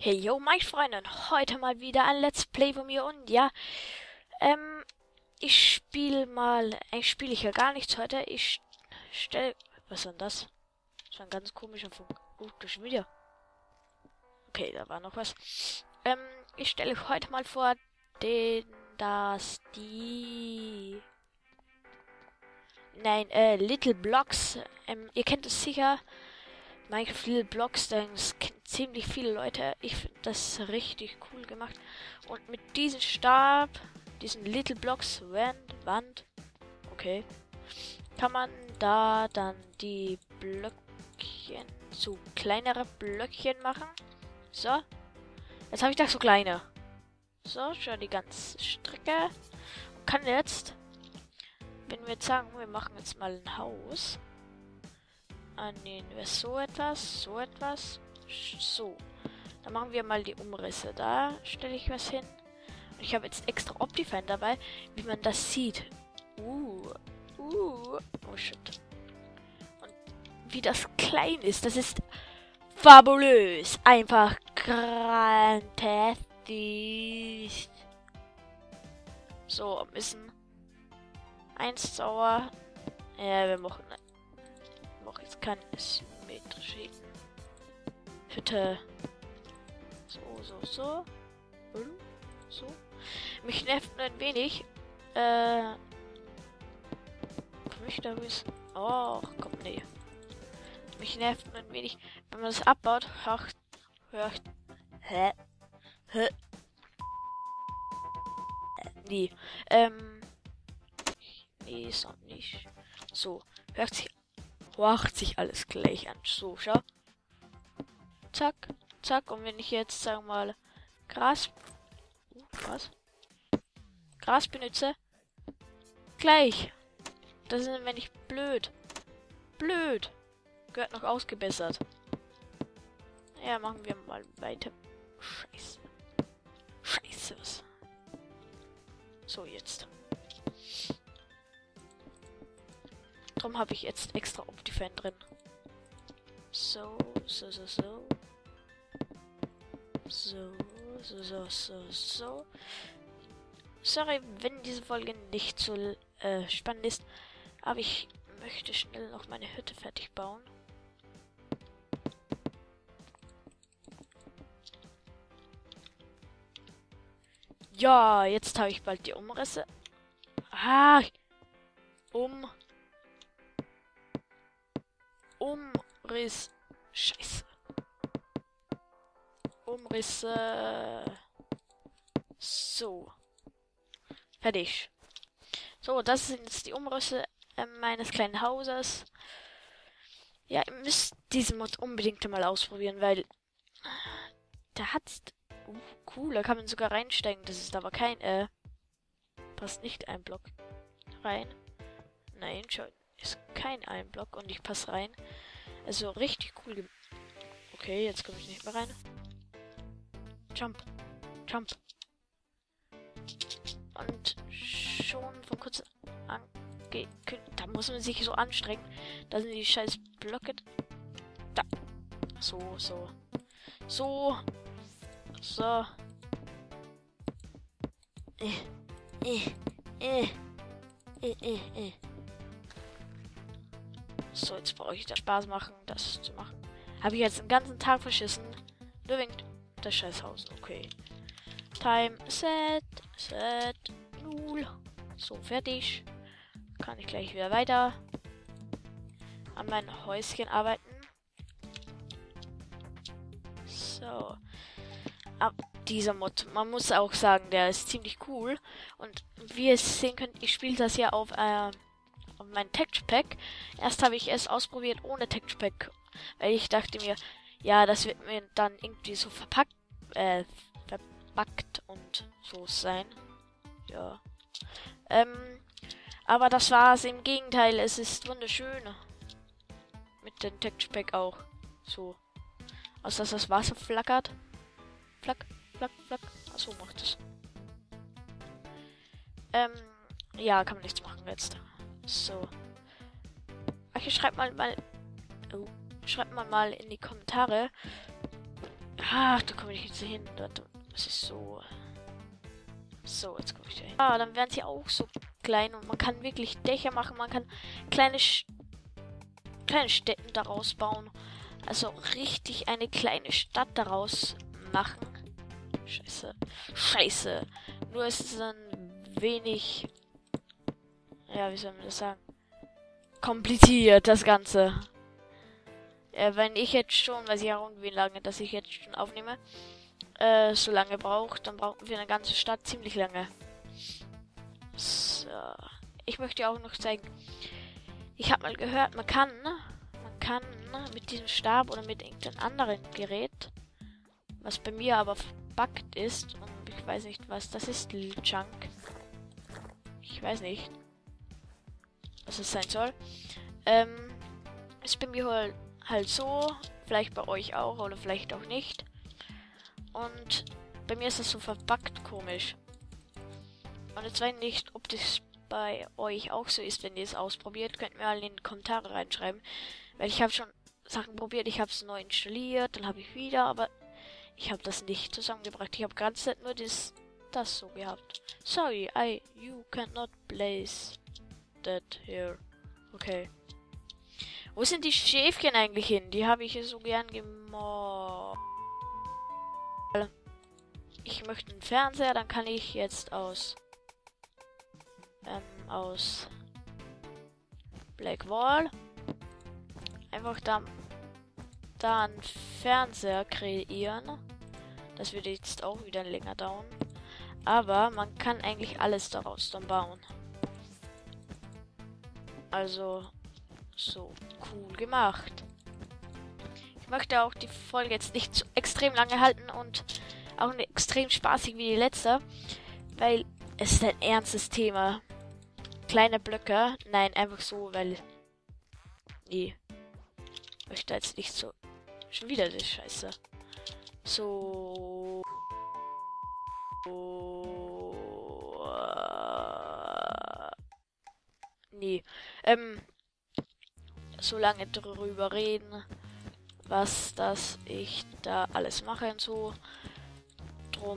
Hey yo, meine Freunde, heute mal wieder ein Let's Play von mir und ja, ich spiele mal, eigentlich spiele ich ja gar nichts heute, ich stell, was ist denn das? Das war ein ganz komischer Funk. Das schon wieder. Okay, da war noch was. Ähm, ich stelle euch heute mal vor, Little Blocks, ihr kennt es sicher, Minecraft Little Blocks, das kennen ziemlich viele Leute. Ich finde das richtig cool gemacht. Und mit diesem Stab, diesen Little Blocks Wand, okay, kann man da dann die Blöckchen zu kleinere Blöckchen machen. So, jetzt habe ich da so kleine. So, schon die ganze Strecke. Und kann jetzt, wenn wir jetzt sagen, wir machen jetzt mal ein Haus. Nehmen wir so etwas, so. Dann machen wir mal die Umrisse. Da stelle ich was hin. Und ich habe jetzt extra Optifine dabei, wie man das sieht. Oh shit. Und wie das klein ist, das ist fabulös. Einfach grandios. So, müssen 1 sauer. Ja, wir machen jetzt keine symmetrische Hütte. So. Mich nervt nur ein wenig. Komm ich da wissen? Oh, komm, nee. Mich nervt nur ein wenig, wenn man das abbaut. Nee. Nee, ist noch nicht. So, hört sich alles gleich an. So, schau. Zack. Und wenn ich jetzt, sagen wir mal, Gras benutze, gleich. Das ist ein wenig blöd. Gehört noch ausgebessert. Ja, machen wir mal weiter. Scheiße. So, jetzt. Darum habe ich jetzt extra Optifine drin. So. Sorry, wenn diese Folge nicht so spannend ist, aber ich möchte schnell noch meine Hütte fertig bauen. Ja, jetzt habe ich bald die Umrisse. Umriss. Scheiße. Umrisse. So. Fertig. So, das sind jetzt die Umrisse meines kleinen Hauses. Ja, ihr müsst diesen Mod unbedingt mal ausprobieren, weil da hat's... cool, da kann man sogar reinsteigen. Das ist aber kein... passt nicht ein Block rein. Nein, schau. Ist kein ein Block und ich passe rein. Also richtig cool. Okay, jetzt komme ich nicht mehr rein. Jump. Und schon von kurz angekündigt. Da muss man sich so anstrengen. Da sind die scheiß Blöcke. Da. So. So. So, jetzt brauche ich da Spaß machen, das zu machen. Habe ich jetzt den ganzen Tag verschissen. Nur wegen das Scheißhaus. Okay. Time, set, 0. So, fertig. Kann ich gleich wieder weiter an mein Häuschen arbeiten. So. Dieser Mod, man muss auch sagen, der ist ziemlich cool. Und wie ihr sehen könnt, ich spiele das ja auf mein Texture Pack. Erst habe ich es ausprobiert ohne Texture Pack, weil ich dachte mir, ja, das wird mir dann irgendwie so verbackt und so sein. Ja. Aber das war's. Im Gegenteil, es ist wunderschön. Mit dem Texture Pack auch. So. Außer dass das Wasser flackert. Flack. Achso, macht es. Ja, kann man nichts machen jetzt. So. Ach, schreibt mal in die Kommentare, Ach, da komme ich jetzt hin. Das ist so. So, jetzt komme ich da hin. Ah, dann werden sie auch so klein und man kann wirklich Dächer machen. Man kann kleine Städte daraus bauen. Also richtig eine kleine Stadt daraus machen. Scheiße. Scheiße. Nur ist es ein wenig... Ja, wie soll man das sagen? Kompliziert, das Ganze. Wenn ich jetzt schon, weiß ich auch wie lange, dass ich jetzt schon aufnehme, so lange braucht, dann brauchen wir eine ganze Stadt ziemlich lange. So. Ich möchte auch noch zeigen, ich habe mal gehört, man kann mit diesem Stab oder mit irgendeinem anderen Gerät, was bei mir aber verbuggt ist, und ich weiß nicht, was das ist, Junk. Ich weiß nicht, was es sein soll. Ist bei mir halt so, vielleicht bei euch auch oder vielleicht auch nicht. Und bei mir ist das so verbuggt komisch. Und jetzt weiß ich nicht, ob das bei euch auch so ist, wenn ihr es ausprobiert. Könnt mir mal in die Kommentare reinschreiben. Weil ich habe schon Sachen probiert, ich habe es neu installiert, dann habe ich wieder, aber ich habe das nicht zusammengebracht. Ich habe ganz nur das so gehabt. Sorry, you cannot place that here. Okay. Wo sind die Schäfchen eigentlich hin? Die habe ich so gern gemacht. Ich möchte einen Fernseher, dann kann ich jetzt aus Blackwall einfach da einen Fernseher kreieren. Das würde jetzt auch wieder länger dauern. Aber man kann eigentlich alles daraus dann bauen. Also, so cool gemacht. Ich möchte auch die Folge jetzt nicht so extrem lange halten und auch nicht extrem spaßig wie die letzte, weil es ist ein ernstes Thema. Kleine Blöcke, nein, einfach so, weil... Nee. Ich möchte jetzt nicht so... Schon wieder das Scheiße. So... Nee. So lange drüber reden, was das ich da alles mache und so. Drum.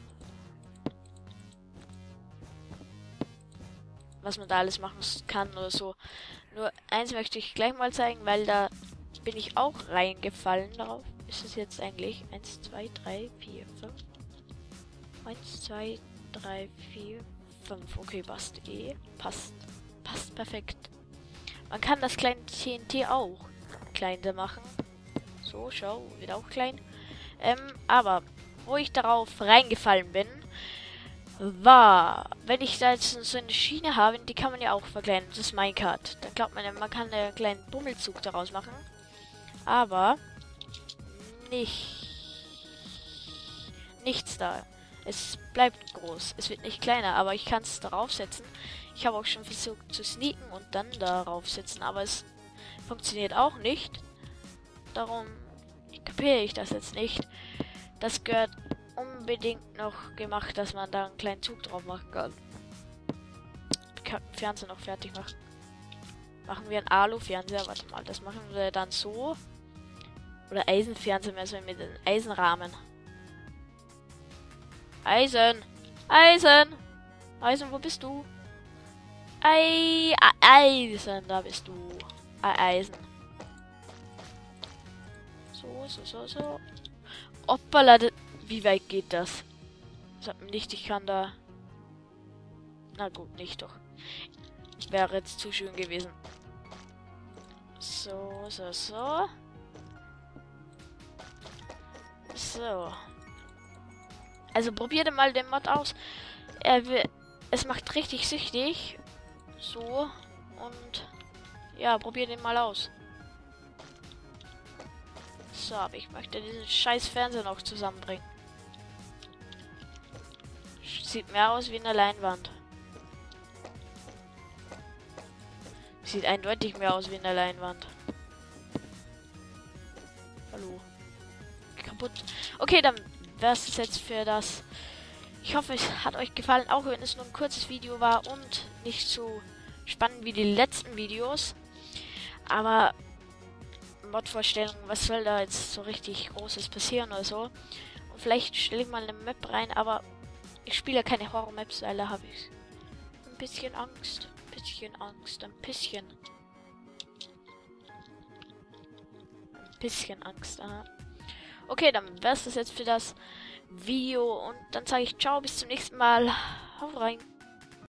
Was man da alles machen kann oder so. Nur eins möchte ich gleich mal zeigen, weil da bin ich auch reingefallen darauf. Ist es jetzt eigentlich 1, 2, 3, 4, 5? 1, 2, 3, 4, 5. Okay, passt Passt perfekt. Man kann das kleine TNT auch kleiner machen. So, schau, wird auch klein. Aber wo ich darauf reingefallen bin, war, wenn ich da jetzt so eine Schiene habe, die kann man ja auch verkleinern. Das ist Minecart. Da glaubt man ja, man kann einen kleinen Bummelzug daraus machen. Aber nichts da. Es bleibt groß. Es wird nicht kleiner, aber ich kann es darauf setzen. Ich habe auch schon versucht zu sneaken und dann darauf setzen, aber es funktioniert auch nicht. Darum kapiere ich das jetzt nicht. Das gehört unbedingt noch gemacht, dass man da einen kleinen Zug drauf machen kann. Ich kann den Fernseher noch fertig machen. Machen wir einen Alu-Fernseher. Warte mal, das machen wir dann so. Oder Eisenfernseher mehr so mit einem Eisenrahmen. Eisen! Eisen! Eisen, wo bist du? Eisen, da bist du. Eisen. So. Hoppala, wie weit geht das? Sagt mir nicht, ich kann da... Na gut, nicht doch. Wäre jetzt zu schön gewesen. So. So. Also probiert mal den Mod aus. Es macht richtig süchtig. So. Und ja, probiert den mal aus. So, aber ich möchte diesen scheiß Fernseher noch zusammenbringen. Sieht mehr aus wie eine Leinwand. Sieht eindeutig mehr aus wie eine Leinwand. Hallo. Kaputt. Okay, dann wäre es jetzt für das. Ich hoffe, es hat euch gefallen, auch wenn es nur ein kurzes Video war und nicht so spannend wie die letzten Videos. Aber Mod-Vorstellung, was soll da jetzt so richtig Großes passieren oder so. Und vielleicht stelle ich mal eine Map rein, aber ich spiele ja keine Horror-Maps, weil da habe ich ein bisschen Angst. Ein bisschen Angst, aha. Okay, dann wär's das jetzt für das Video und dann sage ich ciao, bis zum nächsten Mal. Hau rein.